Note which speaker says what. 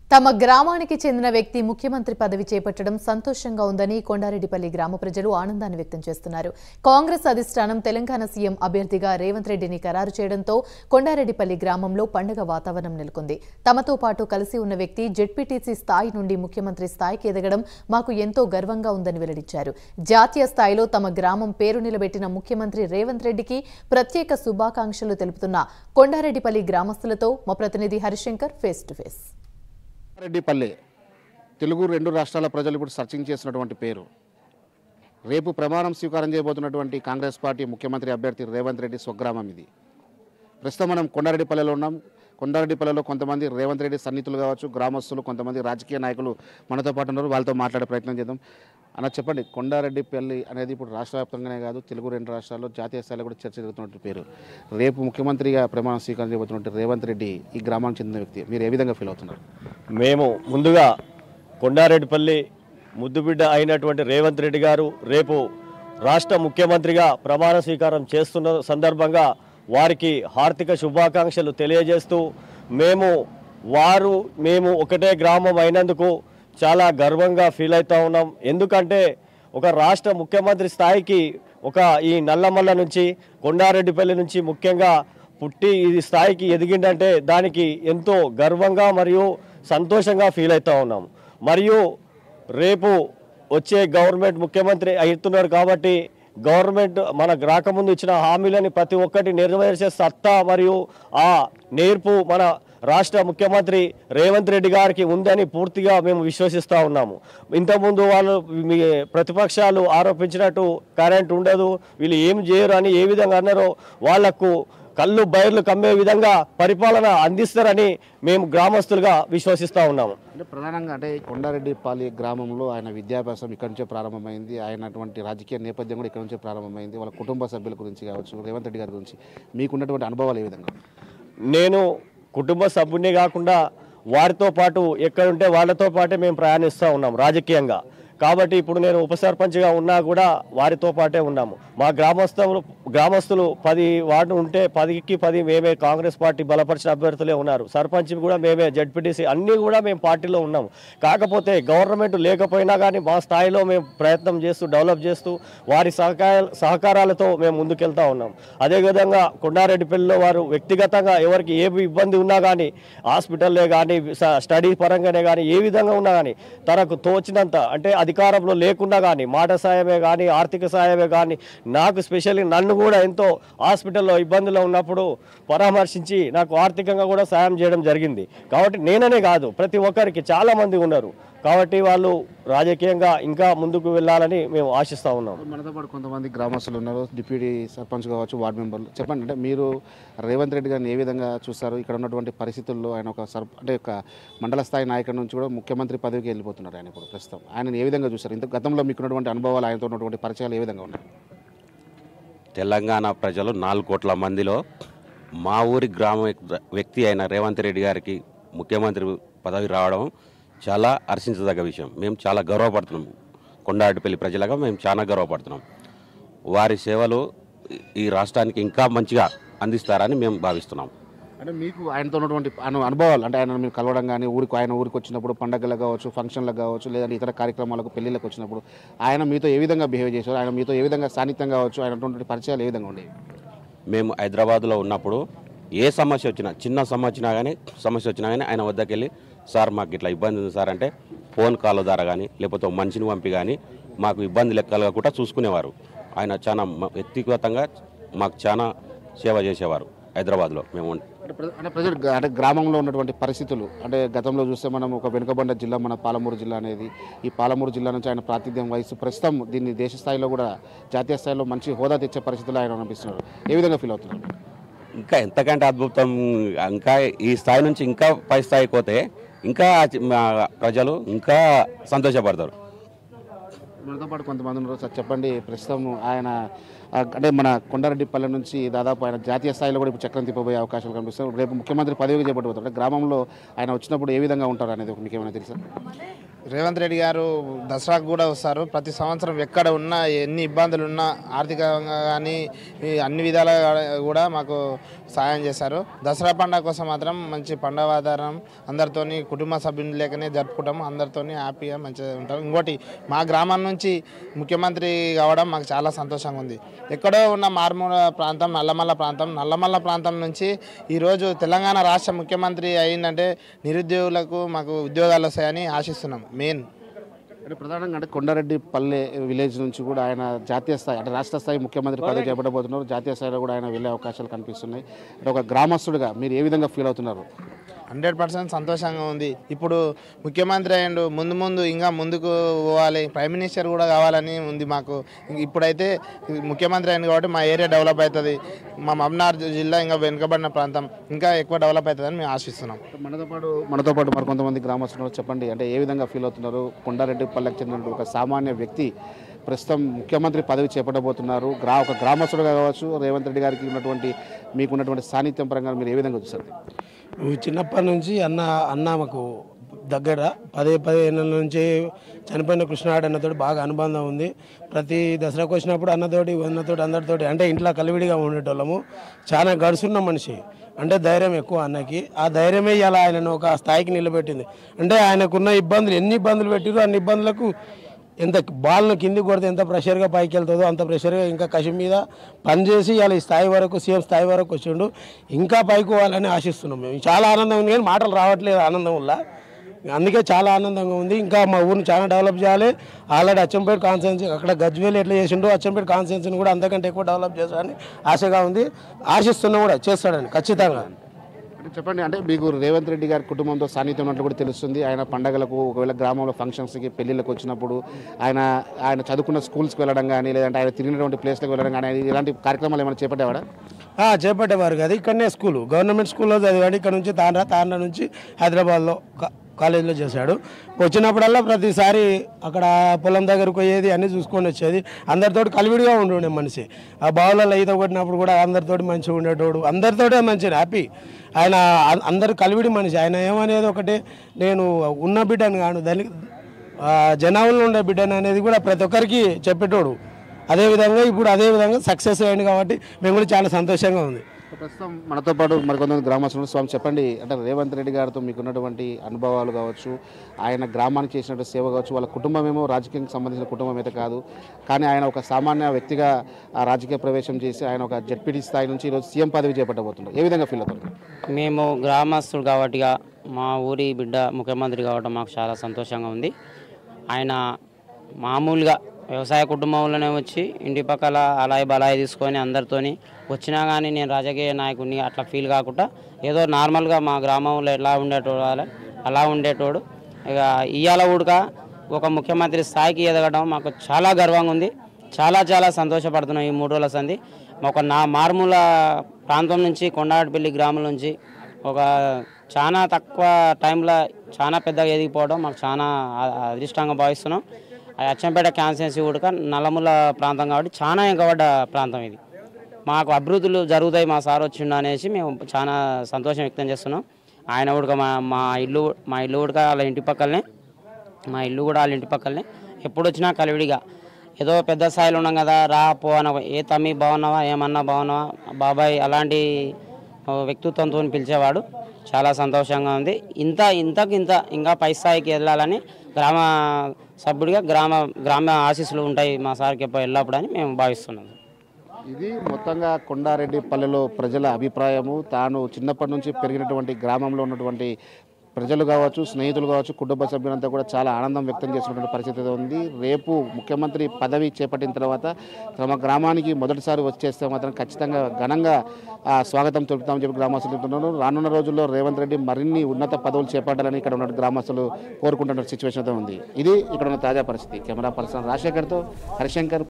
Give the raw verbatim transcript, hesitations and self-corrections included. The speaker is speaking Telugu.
Speaker 1: తమ గ్రామానికి చెందిన వ్యక్తి ముఖ్యమంత్రి పదవి చేపట్టడం సంతోషంగా ఉందని కొండారెడ్డిపల్లి గ్రామ ప్రజలు ఆనందాన్ని వ్యక్తం చేస్తున్నారు. కాంగ్రెస్ అధిష్టానం తెలంగాణ సీఎం అభ్యర్థిగా రేవంత్ రెడ్డిని ఖరారు చేయడంతో కొండారెడ్డిపల్లి గ్రామంలో పండుగ వాతావరణం నెలకొంది. తమతో పాటు కలిసి ఉన్న వ్యక్తి జెడ్పీటీసీ స్థాయి నుండి ముఖ్యమంత్రి స్థాయికి ఎదగడం మాకు ఎంతో గర్వంగా ఉందని వెల్లడించారు. జాతీయ స్థాయిలో తమ గ్రామం పేరు నిలబెట్టిన ముఖ్యమంత్రి రేవంత్ రెడ్డికి ప్రత్యేక శుభాకాంక్షలు తెలుపుతున్న కొండారెడ్డిపల్లి గ్రామస్తులతో మా ప్రతినిధి Harishankar face to face.
Speaker 2: Reddipalli Telugu రెండు రాష్ట్రాల ప్రజలు ఇప్పుడు సర్చింగ్ చేసినటువంటి పేరు. రేపు ప్రమాణం స్వీకారం చేయబోతున్నటువంటి కాంగ్రెస్ పార్టీ ముఖ్యమంత్రి అభ్యర్థి రేవంత్ రెడ్డి స్వగ్రామం ఇది. ప్రస్తుతం మనం కొండారెడ్డిపల్లిలో ఉన్నాం. కొండారెడ్డిపల్లిలో కొంతమంది రేవంత్ రెడ్డి సన్నిహితులు కావచ్చు, గ్రామస్తులు, కొంతమంది రాజకీయ నాయకులు మనతో పాటు ఉన్నారు. వాళ్ళతో మాట్లాడే ప్రయత్నం చేద్దాం. అన్న చెప్పండి, కొండారెడ్డిపల్లి అనేది ఇప్పుడు రాష్ట్ర వ్యాప్తంగానే కాదు, తెలుగు రెండు రాష్ట్రాల్లో జాతీయ స్థాయిలో కూడా చర్చ జరుగుతున్నట్టు పేరు. రేపు ముఖ్యమంత్రిగా ప్రమాణం స్వీకారం చేయబోతున్నట్టు రేవంత్ రెడ్డి ఈ గ్రామానికి చెందిన వ్యక్తి. మీరు ఏ విధంగా ఫీల్ అవుతున్నారు?
Speaker 3: మేము ముందుగా కొండారెడ్డిపల్లి ముద్దుబిడ్డ అయినటువంటి రేవంత్ రెడ్డి గారు రేపు రాష్ట్ర ముఖ్యమంత్రిగా ప్రమాణ స్వీకారం చేస్తున్న సందర్భంగా వారికి హార్దిక శుభాకాంక్షలు తెలియజేస్తూ, మేము వారు మేము ఒకటే గ్రామం అయినందుకు చాలా గర్వంగా ఫీల్ అవుతూ ఉన్నాం. ఎందుకంటే ఒక రాష్ట్ర ముఖ్యమంత్రి స్థాయికి ఒక ఈ నల్లమల్ల నుంచి కొండారెడ్డిపల్లి నుంచి ముఖ్యంగా పుట్టి ఈ స్థాయికి ఎదిగిందంటే దానికి ఎంతో గర్వంగా మరియు సంతోషంగా ఫీల్ అవుతూ ఉన్నాం. మరియు రేపు వచ్చే గవర్నమెంట్ ముఖ్యమంత్రి అవుతున్నారు కాబట్టి గవర్నమెంట్ మన రాకముందు ఇచ్చిన హామీలని ప్రతి ఒక్కటి నెరవేర్చే సత్తా మరియు ఆ నేర్పు మన రాష్ట్ర ముఖ్యమంత్రి రేవంత్ రెడ్డి గారికి ఉందని పూర్తిగా మేము విశ్వసిస్తూ ఉన్నాము. ఇంతకుముందు వాళ్ళు మీ ప్రతిపక్షాలు ఆరోపించినట్టు కరెంట్ ఉండదు, వీళ్ళు ఏం చేయరు అని ఏ విధంగా అన్నారో వాళ్లకు కళ్ళు బయర్లు కమ్మే విధంగా పరిపాలన అందిస్తారని మేము గ్రామస్తులుగా విశ్వసిస్తూ ఉన్నాము.
Speaker 2: అంటే ప్రధానంగా అంటే కొండారెడ్డిపల్లి గ్రామంలో ఆయన విద్యాభ్యాసం ఇక్కడ నుంచే ప్రారంభమైంది. ఆయనటువంటి రాజకీయ నేపథ్యం కూడా ఇక్కడ నుంచే ప్రారంభమైంది. వాళ్ళ కుటుంబ సభ్యుల గురించి కావచ్చు, రేవంత్ రెడ్డి గారి గురించి మీకున్నటువంటి అనుభవాలు ఏ విధంగా?
Speaker 3: నేను కుటుంబ సభ్యునే కాకుండా వారితో పాటు ఎక్కడుంటే వాళ్ళతో పాటే మేము ప్రయాణిస్తూ ఉన్నాం రాజకీయంగా. కాబట్టి ఇప్పుడు నేను ఉప సర్పంచ్గా ఉన్నా కూడా వారితో పాటే ఉన్నాము. మా గ్రామస్తులు గ్రామస్తులు పది వార్డు ఉంటే పదికి పది మేమే కాంగ్రెస్ పార్టీ బలపరిచిన అభ్యర్థులే ఉన్నారు. సర్పంచ్ కూడా మేమే, జెడ్పీటీసీ అన్నీ కూడా మేము పార్టీలో ఉన్నాము. కాకపోతే గవర్నమెంట్ లేకపోయినా కానీ మా స్థాయిలో మేము ప్రయత్నం చేస్తూ డెవలప్ చేస్తూ వారి సహకార సహకారాలతో మేము ముందుకెళ్తూ ఉన్నాం. అదేవిధంగా కొండారెడ్డిపల్లిలో వారు వ్యక్తిగతంగా ఎవరికి ఏ ఇబ్బంది ఉన్నా కానీ హాస్పిటల్లే కానీ స్టడీ పరంగానే కానీ ఏ విధంగా ఉన్నా కానీ తనకు తోచినంత, అంటే అధికారంలో లేకుండా కానీ మాట సాయమే కానీ ఆర్థిక సాయమే కానీ నాకు స్పెషల్లీ నన్ను కూడా ఎంతో హాస్పిటల్లో ఇబ్బందులు ఉన్నప్పుడు పరామర్శించి నాకు ఆర్థికంగా కూడా సాయం చేయడం జరిగింది. కాబట్టి నేననే కాదు ప్రతి ఒక్కరికి చాలామంది ఉన్నారు. కాబట్టి వాళ్ళు రాజకీయంగా ఇంకా ముందుకు వెళ్ళాలని మేము ఆశిస్తూ ఉన్నాం.
Speaker 2: మనతో పాటు కొంతమంది గ్రామస్తులు ఉన్నారు, డిప్యూటీ సర్పంచ్ కావచ్చు, వార్డు మెంబర్లు. చెప్పండి, అంటే మీరు రేవంత్ రెడ్డి గారిని ఏ విధంగా చూస్తారు? ఇక్కడ ఉన్నటువంటి పరిస్థితుల్లో ఆయన ఒక సర్ప అంటే ఒక మండల స్థాయి నాయకుడి నుంచి కూడా ముఖ్యమంత్రి పదవికి వెళ్ళిపోతున్నారు. ఆయన ఇప్పుడు ప్రస్తుతం ఆయనను ఏ విధంగా చూస్తారు? ఇంత గతంలో మీకున్నటువంటి అనుభవాలు, ఆయనతో ఉన్నటువంటి పరిచయాలు ఏ విధంగా ఉన్నాయి?
Speaker 4: తెలంగాణ ప్రజలు నాలుగు కోట్ల మందిలో మా ఊరి గ్రామ వ్యక్తి అయిన రేవంత్ రెడ్డి గారికి ముఖ్యమంత్రి పదవి రావడం చాలా హర్షించదగ్గ విషయం. మేము చాలా గర్వపడుతున్నాం. కొండారెడ్డిపల్లి ప్రజలుగా మేము చాలా గర్వపడుతున్నాం. వారి సేవలు ఈ రాష్ట్రానికి ఇంకా మంచిగా అందిస్తారని మేము భావిస్తున్నాం.
Speaker 2: అంటే మీకు ఆయనతో ఉన్నటువంటి అను అనుభవాలు, అంటే ఆయన మీరు కలవడం కానీ, ఊరికి ఆయన ఊరికి వచ్చినప్పుడు పండగలకు కావచ్చు, ఫంక్షన్లకు కావచ్చు, లేదంటే ఇతర కార్యక్రమాలకు పెళ్లిళ్ళకి వచ్చినప్పుడు ఆయన మీతో ఏ విధంగా బిహేవ్ చేశారు? ఆయన మీతో ఏ విధంగా సాన్నిధ్యం కావచ్చు, ఆయనటువంటి పరిచయాలు ఏ విధంగా ఉండేవి?
Speaker 4: మేము హైదరాబాద్లో ఉన్నప్పుడు ఏ సమస్య వచ్చినా, చిన్న సమస్య వచ్చినా కానీ సమస్య వచ్చినా కానీ ఆయన వద్దకు వెళ్ళి, సార్ మాకు ఇట్లా ఇబ్బంది ఉంది సార్ అంటే ఫోన్ కాల్ ద్వారా కానీ లేకపోతే మనిషిని పంపి కానీ మాకు ఇబ్బంది లెక్కలుగా కూడా చూసుకునేవారు. ఆయన చాలా వ్యక్తిగతంగా మాకు చాలా సేవ చేసేవారు హైదరాబాద్లో. మేము
Speaker 2: అంటే ప్రజలు అంటే గ్రామంలో ఉన్నటువంటి పరిస్థితులు, అంటే గతంలో చూస్తే మనం ఒక వెనుకబడ్డ జిల్లా మన పాలమూరు జిల్లా అనేది, ఈ పాలమూరు జిల్లా నుంచి ఆయన ప్రాతినిధ్యం వహిస్తూ ప్రస్తుతం దీన్ని దేశ స్థాయిలో కూడా జాతీయ స్థాయిలో మంచి హోదా తెచ్చే పరిస్థితులు ఆయన అనిపిస్తున్నారు. ఏ విధంగా ఫీల్ అవుతున్నారు?
Speaker 4: ఇంకా ఎంతకంటే అద్భుతం. ఇంకా ఈ స్థాయి నుంచి ఇంకా పై స్థాయికి పోతే ఇంకా ప్రజలు ఇంకా సంతోషపడతారు.
Speaker 2: మనతో పాటు కొంతమంది ఉన్నారు. సార్ చెప్పండి, ప్రస్తుతం ఆయన అంటే మన కొండారెడ్డిపల్లి నుంచి దాదాపు ఆయన జాతీయ స్థాయిలో కూడా ఇప్పుడు చక్రం తిప్పబోయే అవకాశాలు కనిపిస్తాయి. రేపు ముఖ్యమంత్రి పదవికి చేపట్టబోతారు. గ్రామంలో ఆయన వచ్చినప్పుడు ఏ విధంగా ఉంటారు అనేది మీకు ఏమైనా తెలుసా?
Speaker 5: రేవంత్ రెడ్డి గారు దసరాకు కూడా వస్తారు. ప్రతి సంవత్సరం ఎక్కడ ఉన్నా ఎన్ని ఇబ్బందులు ఉన్నా ఆర్థికంగా కానీ అన్ని విధాలుగా కూడా మాకు సాయం చేశారు. దసరా పండుగ కోసం మాత్రం మంచి పండుగ వాతావరణం, అందరితోని కుటుంబ సభ్యులు లేకనే జరుపుకుంటాము. అందరితోని హ్యాపీగా మంచిగా ఉంటాం. ఇంకోటి మా గ్రామం నుంచి ముఖ్యమంత్రి కావడం మాకు చాలా సంతోషంగా ఉంది. ఎక్కడో ఉన్న మారుమూల ప్రాంతం నల్లమల్ల ప్రాంతం నల్లమల్ల ప్రాంతం నుంచి ఈరోజు తెలంగాణ రాష్ట్ర ముఖ్యమంత్రి అయిందంటే నిరుద్యోగులకు మాకు ఉద్యోగాలు వస్తాయని ఆశిస్తున్నాం. మెయిన్
Speaker 2: అంటే ప్రధానంగా అంటే కొండారెడ్డి పల్లె విలేజ్ నుంచి కూడా ఆయన జాతీయ స్థాయి అంటే రాష్ట్ర స్థాయి ముఖ్యమంత్రి పదవి చేపట్టబోతున్నారు. జాతీయ స్థాయిలో కూడా ఆయన వెళ్ళే అవకాశాలు కనిపిస్తున్నాయి. అంటే ఒక గ్రామస్తుడిగా మీరు ఏ విధంగా ఫీల్ అవుతున్నారు?
Speaker 5: హండ్రెడ్ పర్సెంట్ సంతోషంగా ఉంది. ఇప్పుడు ముఖ్యమంత్రి అయ్యిండు, ముందు ముందు ఇంకా ముందుకు పోవాలి, ప్రైమ్ మినిస్టర్ కూడా కావాలని ఉంది మాకు. ఇప్పుడైతే ముఖ్యమంత్రి అయింది కాబట్టి మా ఏరియా డెవలప్ అవుతుంది. మా మమ్నార్ జిల్లా ఇంకా వెనుకబడిన ప్రాంతం ఇంకా ఎక్కువ డెవలప్ అవుతుందని మేము ఆశిస్తున్నాం.
Speaker 2: మనతో పాటు మనతో పాటు మరి కొంతమంది గ్రామస్తులు చెప్పండి, అంటే ఏ విధంగా ఫీల్ అవుతున్నారు? కొండారెడ్డి పల్లెకి చెందిన ఒక సామాన్య వ్యక్తి ప్రస్తుతం ముఖ్యమంత్రి పదవి చేపట్టబోతున్నారు. గ్రా ఒక గ్రామస్తుడుగా కావచ్చు, రేవంత్ రెడ్డి గారికి ఉన్నటువంటి మీకు ఉన్నటువంటి సాన్నిధ్యం పరంగా మీరు ఏ విధంగా చూస్తారు?
Speaker 6: చిన్నప్పటి నుంచి అన్న అన్న మాకు దగ్గర పదే పదిహేను నుంచి చనిపోయిన కృష్ణాడు అన్నతోటి బాగా అనుబంధం ఉంది. ప్రతి దసరాకు వచ్చినప్పుడు అన్నతోటి అన్నతోటి అందరితోటి అంటే ఇంట్లో కలివిడిగా ఉండేటోళ్ళము. చాలా గడుసున్న మనిషి, అంటే ధైర్యం ఎక్కువ అన్నకి. ఆ ధైర్యమే ఇలా ఆయనను ఒక స్థాయికి నిలబెట్టింది. అంటే ఆయనకున్న ఇబ్బందులు ఎన్ని ఇబ్బందులు పెట్టిరో అన్ని ఇబ్బందులకు ఎంత బాల్ను కింది కొడితే ఎంత ప్రెషర్గా పైకి వెళ్తుందో అంత ప్రెషర్గా ఇంకా కషి మీద పనిచేసి ఇలా ఈ స్థాయి వరకు సీఎం స్థాయి వరకు వచ్చిండు. ఇంకా పైకి పోవాలని ఆశిస్తున్నాం. మేము చాలా ఆనందం ఉంది, కానీ మాటలు రావట్లేదు ఆనందం వల్ల. అందుకే చాలా ఆనందంగా ఉంది. ఇంకా మా ఊరిని చాలా డెవలప్ చేయాలి. ఆల్రెడీ అచ్చంపేట కాన్స్టిట్యున్సీ అక్కడ గజ్వేల్ ఎట్లా చేసిండో అచ్చంపేట కాన్స్టిట్యున్సీని కూడా అంతకంటే ఎక్కువ డెవలప్ చేస్తాడని ఆశగా ఉంది. ఆశిస్తున్నా కూడా చేస్తాడని ఖచ్చితంగా.
Speaker 2: చెప్పండి, అంటే మీకు రేవంత్ రెడ్డి గారి కుటుంబంతో సాన్నిధ్యం ఉన్నట్లు కూడా తెలుస్తుంది. ఆయన పండగలకు ఒకవేళ గ్రామంలో ఫంక్షన్స్కి పెళ్ళిళ్ళకి వచ్చినప్పుడు ఆయన ఆయన చదువుకున్న స్కూల్స్కి వెళ్ళడం కానీ లేదంటే ఆయన తిరిగినటువంటి ప్లేస్లకు వెళ్ళడం కానీ ఇలాంటి కార్యక్రమాలు ఏమైనా చేపట్టేవాడా?
Speaker 6: చేపట్టేవారు కదా. ఇక్కడనే స్కూలు గవర్నమెంట్ స్కూల్లో చదివాడు. ఇక్కడ నుంచి తాండ్రా తాండ్రా నుంచి హైదరాబాద్లో కాలేజీలో చేశాడు. వచ్చినప్పుడల్లా ప్రతిసారి అక్కడ పొలం దగ్గరకు పోయేది అన్నీ చూసుకొని వచ్చేది. అందరితోటి కలివిడిగా ఉండే మనిషి. ఆ బావులలో ఈత కొట్టినప్పుడు కూడా అందరితోటి మంచిగా ఉండేటోడు, అందరితోటే మంచిగా హ్యాపీ. ఆయన అందరు కలివిడి మనిషి. ఆయన ఏమనేది ఒకటే, నేను ఉన్న బిడ్డను కాను దానికి జనాల్లో ఉండే బిడ్డను అనేది కూడా ప్రతి ఒక్కరికి చెప్పేటోడు. అదేవిధంగా ఇప్పుడు అదేవిధంగా సక్సెస్ అయ్యింది కాబట్టి మేము కూడా చాలా సంతోషంగా ఉంది.
Speaker 2: ప్రస్తుతం మనతో పాటు మరికొంతమంది గ్రామస్తులు. స్వామి చెప్పండి, అంటే రేవంత్ రెడ్డి గారితో మీకు ఉన్నటువంటి అనుభవాలు కావచ్చు, ఆయన గ్రామానికి చేసినటువంటి సేవ కావచ్చు, వాళ్ళ కుటుంబం ఏమో రాజకీయానికి సంబంధించిన కుటుంబం అయితే కాదు, కానీ ఆయన ఒక సామాన్య వ్యక్తిగా ఆ రాజకీయ ప్రవేశం చేసి ఆయన ఒక జడ్పీటీ స్థాయి నుంచి ఈరోజు సీఎం పదవి చేపట్టబోతున్నారు. ఏ విధంగా ఫీల్ అవుతుంది?
Speaker 7: మేము గ్రామస్తులు కాబట్టిగా మా ఊరి బిడ్డ ముఖ్యమంత్రి కావడం మాకు చాలా సంతోషంగా ఉంది. ఆయన మామూలుగా వ్యవసాయ కుటుంబంలోనే వచ్చి ఇంటి పక్కల అలాయి బలాయి తీసుకొని అందరితోని వచ్చినా కానీ నేను రాజకీయ నాయకుడిని అట్లా ఫీల్ కాకుండా ఏదో నార్మల్గా మా గ్రామంలో ఎలా ఉండేటోడు అలా ఉండేటోడు. ఇక ఇయ్యాల ఉడక ఒక ముఖ్యమంత్రి స్థాయికి ఎదగడం మాకు చాలా గర్వంగా ఉంది. చాలా చాలా సంతోషపడుతున్నాం. ఈ మూడు రోజుల సంది ఒక నా మారుమూల ప్రాంతం నుంచి కొండారెడ్డిపల్లి గ్రామం నుంచి ఒక చాలా తక్కువ టైంలో చాలా పెద్దగా ఎదిగిపోవడం మాకు చాలా అదృష్టంగా భావిస్తున్నాం. అచ్చంపేట కాన్స్టిట్యున్సీ కూడా నల్లమూల ప్రాంతం కాబట్టి చాలా వెనుకబడ్డ ప్రాంతం ఇది. మాకు అభివృద్ధులు జరుగుతాయి మా సార్ వచ్చిండు అనేసి మేము చాలా సంతోషం వ్యక్తం చేస్తున్నాం. ఆయన కూడా మా మా ఇల్లు మా ఇల్లు కూడా వాళ్ళ ఇంటి పక్కలనే మా ఇల్లు కూడా వాళ్ళ ఇంటి పక్కలనే ఎప్పుడు వచ్చినా కలివిడిగా ఏదో పెద్ద స్థాయిలో ఉన్నాం కదా, రా పో అన ఏ తమ్మి బాగున్నావా ఏమన్నా బాగున్నావా బాబాయ్ అలాంటి వ్యక్తిత్వంతో పిలిచేవాడు. చాలా సంతోషంగా ఉంది. ఇంత ఇంతకు ఇంత ఇంకా పై స్థాయికి వెళ్ళాలని గ్రామ సభ్యుడిగా గ్రామ గ్రామ ఆశీస్సులు ఉంటాయి మా సార్కి ఎప్పుడు వెళ్ళప్పుడు అని మేము భావిస్తున్నాం.
Speaker 2: ఇది మొత్తంగా కొండారెడ్డి పల్లెలో ప్రజల అభిప్రాయము. తాను చిన్నప్పటి నుంచి పెరిగినటువంటి గ్రామంలో ఉన్నటువంటి ప్రజలు కావచ్చు, స్నేహితులు కావచ్చు, కుటుంబ సభ్యులంతా కూడా చాలా ఆనందం వ్యక్తం చేసినటువంటి పరిస్థితి ఉంది. రేపు ముఖ్యమంత్రి పదవి చేపట్టిన తర్వాత తమ గ్రామానికి మొదటిసారి వచ్చేస్తే మాత్రం ఖచ్చితంగా ఘనంగా స్వాగతం తెలుపుతామని చెప్పి గ్రామస్తులు చెప్తున్నారు. రానున్న రోజుల్లో రేవంత్ రెడ్డి మరిన్ని ఉన్నత పదవులు చేపట్టాలని ఇక్కడ ఉన్న గ్రామస్తులు కోరుకుంటున్న సిచ్యువేషన్ అయితే ఉంది. ఇది ఇక్కడ ఉన్న తాజా పరిస్థితి. కెమెరా పర్సన్ రాజశేఖర్తో హరిశంకర్.